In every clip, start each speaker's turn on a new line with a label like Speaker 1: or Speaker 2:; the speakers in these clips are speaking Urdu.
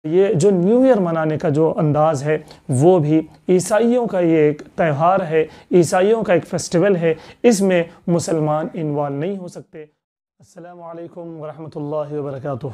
Speaker 1: یہ جو نیو ایئر منانے کا جو انداز ہے وہ بھی عیسائیوں کا یہ ایک تہوار ہے، عیسائیوں کا ایک فیسٹیول ہے، اس میں مسلمان انوالو نہیں ہو سکتے۔ السلام علیکم ورحمۃ اللہ وبرکاتہ۔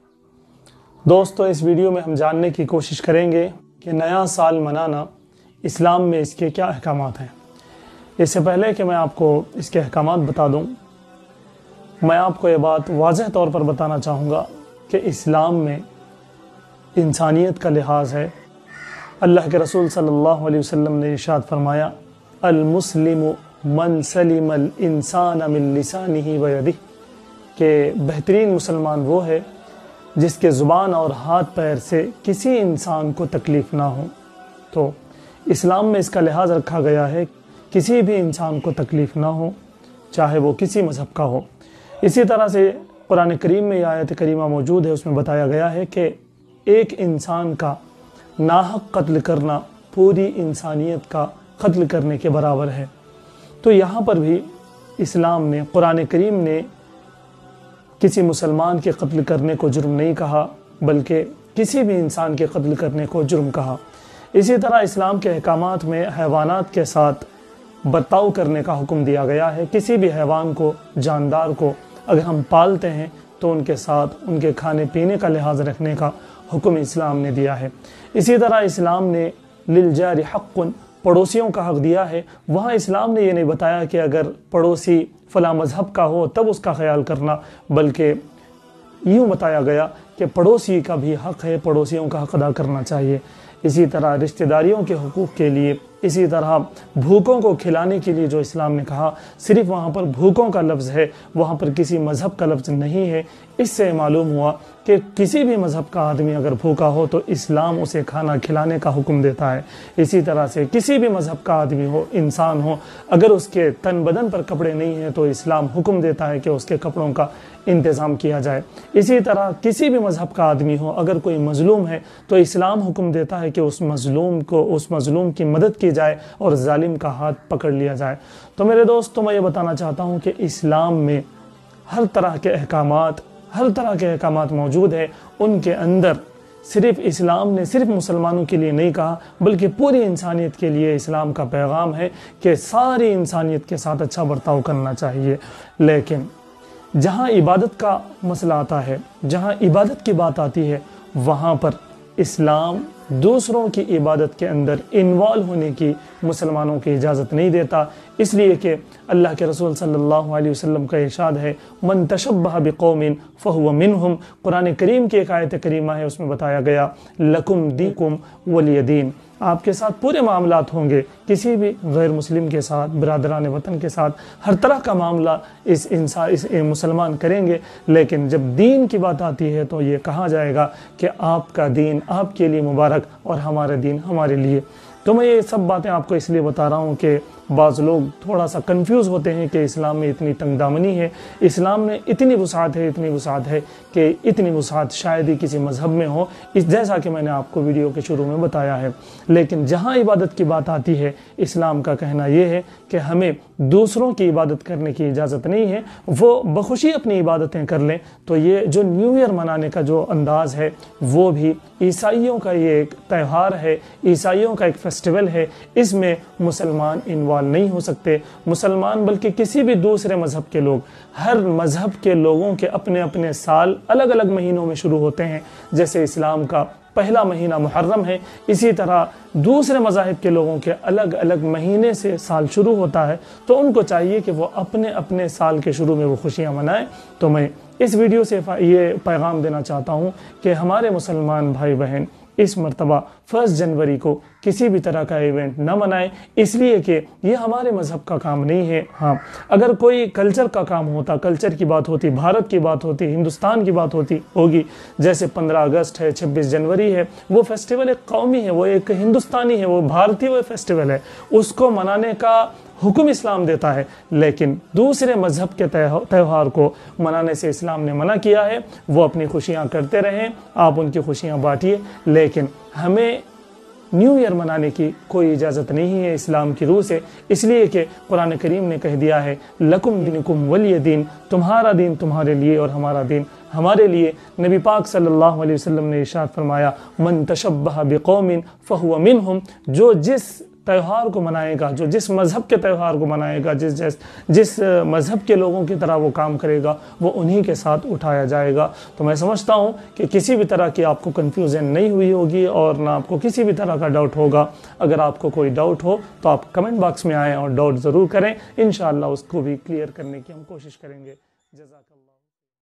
Speaker 1: دوستو، اس ویڈیو میں ہم جاننے کی کوشش کریں گے کہ نیا سال منانا اسلام میں اس کے کیا احکامات ہیں۔ اس سے پہلے کہ میں آپ کو اس کے احکامات بتا دوں، میں آپ کو یہ بات واضح طور پر بتانا چاہوں گا کہ اسلام میں انسانیت کا لحاظ ہے۔ اللہ کے رسول صلی اللہ علیہ وسلم نے ارشاد فرمایا، المسلم من سلم الانسان من لسانہ ویدہ، کہ بہترین مسلمان وہ ہے جس کے زبان اور ہاتھ پیر سے کسی انسان کو تکلیف نہ ہو۔ تو اسلام میں اس کا لحاظ رکھا گیا ہے، کسی بھی انسان کو تکلیف نہ ہو، چاہے وہ کسی مذہب کا ہو۔ اسی طرح سے قرآن کریم میں یہ آیت کریمہ موجود ہے، اس میں بتایا گیا ہے کہ ایک انسان کا ناحق قتل کرنا پوری انسانیت کا قتل کرنے کے برابر ہے۔ تو یہاں پر بھی اسلام نے، قرآن کریم نے کسی مسلمان کے قتل کرنے کو جرم نہیں کہا، بلکہ کسی بھی انسان کے قتل کرنے کو جرم کہا۔ اسی طرح اسلام کے احکامات میں حیوانات کے ساتھ برتاؤ کرنے کا حکم دیا گیا ہے۔ کسی بھی حیوان کو، جاندار کو اگر ہم پالتے ہیں تو ان کے ساتھ ان کے کھانے پینے کا لحاظ رکھنے کا حکم اسلام نے دیا ہے۔ اسی طرح اسلام نے للجار حق، پڑوسیوں کا حق دیا ہے۔ وہاں اسلام نے یہ نہیں بتایا کہ اگر پڑوسی فلاں مذہب کا ہو تب اس کا خیال کرنا، بلکہ یوں بتایا گیا کہ پڑوسی کا بھی حق ہے، پڑوسیوں کا حق ادا کرنا چاہیے۔ اسی طرح رشتہ داریوں کے حقوق کے لیے، اسی طرح بھوکوں کو کھلانے کے لیے جو اسلام نے کہا، صرف وہاں پر بھوکوں کا لفظ ہے، وہاں پر کسی مذہب کا لفظ نہیں ہے۔ اس سے معلوم ہوا کہ کسی بھی مذہب کا آدمی اگر بھوکا ہو تو اسلام اسے کھانا کھلانے کا حکم دیتا ہے۔ اسی طرح سے کسی بھی مذہب کا آدمی ہو، انسان ہو، اگر اس کے تن بدن پر کپڑے نہیں ہیں تو اسلام حکم دیتا ہے کہ اس کے کپڑوں کا انتظام کیا جائے۔ اسی طرح کسی بھی مذہب کا آدمی ہو، اگر کوئی مظلوم ہے تو اسلام حکم دیتا ہے کہ اس مظلوم کی مدد کی جائے اور ظالم کا ہاتھ پکڑ لیا جائے۔ تو میرے دوستو، میں یہ بتانا چاہتا ہوں کہ اسلام میں ہر طرح کے احکامات موجود ہیں۔ ان کے اندر صرف اسلام نے صرف مسلمانوں کے لیے نہیں کہا، بلکہ پوری انسانیت کے لیے اسلام کا پیغام ہے کہ ساری انسانیت کے ساتھ اچھا برتاؤ کرنا چاہیے۔ لیکن جہاں عبادت کا مسئلہ آتا ہے، جہاں عبادت کی بات آتی ہے، وہاں پر اسلام دوسروں کی عبادت کے اندر انوالو ہونے کی مسلمانوں کی اجازت نہیں دیتا، اس لیے کہ اللہ کے رسول صلی اللہ علیہ وسلم کا ارشاد ہے، من تشبہ بقوم فہو منہم۔ قرآن کریم کی ایک آیت کریمہ ہے، اس میں بتایا گیا، لکم دینکم ولی دین، آپ کے ساتھ پورے معاملات ہوں گے، کسی بھی غیر مسلم کے ساتھ، برادران وطن کے ساتھ، ہر طرح کا معاملہ اس مسلمان کریں گے، لیکن جب دین کی بات آتی ہے تو یہ کہا جائے گا کہ آپ کا دین آپ کے لیے مبارک اور ہمارا دین ہمارے لیے۔ تو میں یہ سب باتیں آپ کو اس لیے بتا رہا ہوں کہ بعض لوگ تھوڑا سا کنفیوز ہوتے ہیں کہ اسلام میں اتنی تنگ دامنی ہے، اسلام میں اتنی وسعت ہے کہ اتنی وسعت شاید ہی کسی مذہب میں ہو، جیسا کہ میں نے آپ کو ویڈیو کے شروع میں بتایا ہے۔ لیکن جہاں عبادت کی بات آتی ہے، اسلام کا کہنا یہ ہے کہ ہمیں دوسروں کی عبادت کرنے کی اجازت نہیں ہے، وہ بخوشی اپنی عبادتیں کر لیں۔ تو یہ جو نیو ایئر منانے کا جو انداز ہے وہ بھی عیسائیوں کا یہ ایک تہوار ہے، عیسائیوں کا ایک فیسٹیول ہے، اس میں مسلمان انوالو نہیں ہو سکتے۔ مسلمان بلکہ کسی بھی دوسرے مذہب کے لوگ، ہر مذہب کے لوگوں کے اپنے اپنے سال الگ الگ مہینوں میں شروع ہوتے ہیں۔ جیسے اسلام کا پہلا مہینہ محرم ہے، اسی طرح دوسرے مذاہب کے لوگوں کے الگ الگ مہینے سے سال شروع ہوتا ہے، تو ان کو چاہیے کہ وہ اپنے اپنے سال کے شروع میں وہ خوشیاں منائیں۔ تو میں اس ویڈیو سے یہ پیغام دینا چاہتا ہوں کہ ہمارے مسلمان بھائی بہن اس مرتبہ 1 جنوری کو کسی بھی طرح کا ایونٹ نہ منائیں، اس لیے کہ یہ ہمارے مذہب کا کام نہیں ہے۔ ہاں، اگر کوئی کلچر کا کام ہوتا، کلچر کی بات ہوتی، بھارت کی بات ہوتی، ہندوستان کی بات ہوگی، جیسے 15 اگست ہے، 26 جنوری ہے، وہ فیسٹیول ایک قومی ہے، وہ ایک ہندوستانی ہے، وہ بھارتی وہ فیسٹیول ہے، اس کو منانے کا حکم اسلام دیتا ہے۔ لیکن دوسرے مذہب کے تہوار کو منانے سے اسلام نے منع کیا ہے۔ وہ اپنی خوشیاں کرتے رہیں، آپ ان کی خوشیاں بانٹیے، لیکن ہمیں نیو ایئر منانے کی کوئی اجازت نہیں ہے اسلام کی روح سے، اس لیے کہ قرآن کریم نے کہہ دیا ہے، لکم دینکم ولی دین، تمہارا دین تمہارے لیے اور ہمارا دین ہمارے لیے نبی پاک صلی اللہ علیہ وسلم نے ارشاد فرمایا من تشبہ بقوم فہو منہم، جو جس تہوار کو منائے گا، جو جس مذہب کے تہوار کو منائے گا، جس مذہب کے لوگوں کی طرح وہ کام کرے گا، وہ انہی کے ساتھ اٹھایا جائے گا۔ تو میں سمجھتا ہوں کہ کسی بھی طرح کی آپ کو کنفیوژن نہیں ہوئی ہوگی اور نہ آپ کو کسی بھی طرح کا ڈاؤٹ ہوگا۔ اگر آپ کو کوئی ڈاؤٹ ہو تو آپ کمنٹ باکس میں آئیں اور ڈاؤٹ ضرور کریں، انشاءاللہ اس کو بھی کلیئر کرنے کی ہم کوشش کریں گے۔ جزاک اللہ۔